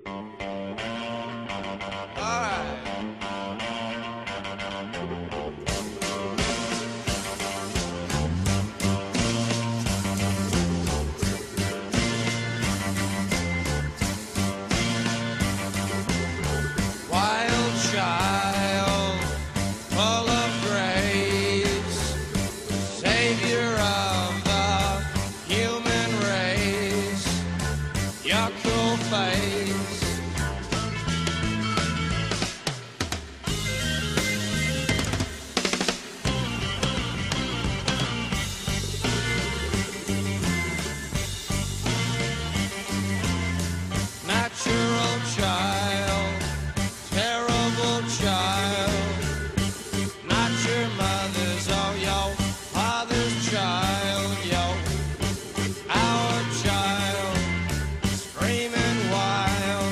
All right. Wild child, full of grace, savior of the human race, your cruel face. Natural child, terrible child, not your mother's, oh, yo, father's child, yo, our child, screaming wild.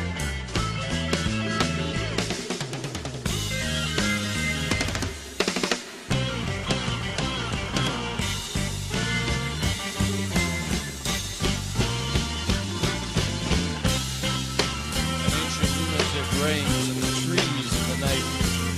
An ancient lunatic reigns in the trees in the night.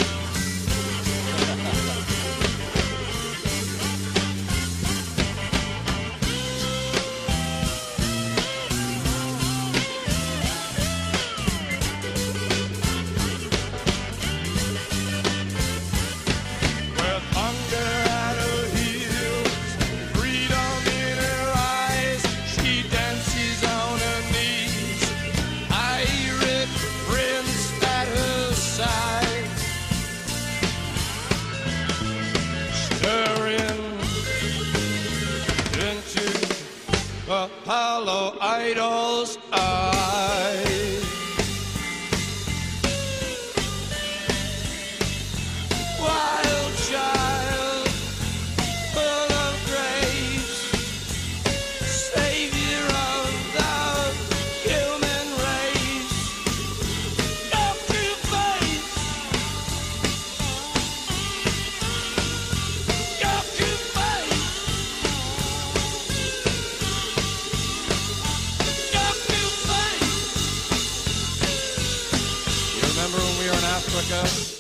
With hunger at her heels, freedom in her eyes, she dances on her knees, pirate prince at her side, stirring into the hollow idol's eyes. Wild child, full of grace, savior of the human race, your cute face, your cute face, your cute face. You remember when we were in Africa?